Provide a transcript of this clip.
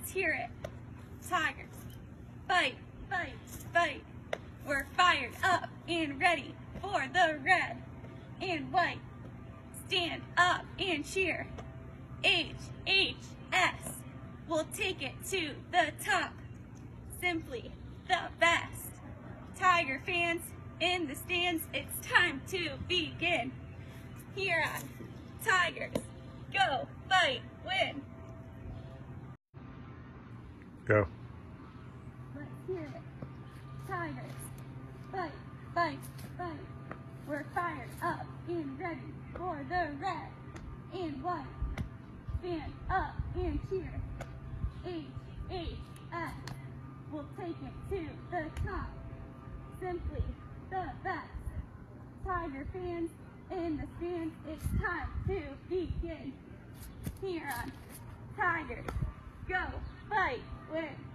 Let's hear it. Tigers, fight, fight, fight. We're fired up and ready for the red and white. Stand up and cheer. HHS, we'll take it to the top. Simply the best. Tiger fans in the stands, it's time to begin. Here on Tigers, go, fight, win. Go. Let's hear it. Tigers, fight, fight, fight. We're fired up and ready for the red and white. Stand up and cheer. HHS, we'll take it to the top. Simply the best. Tiger fans in the stands, it's time to begin. Here on Tigers, go, fight, win.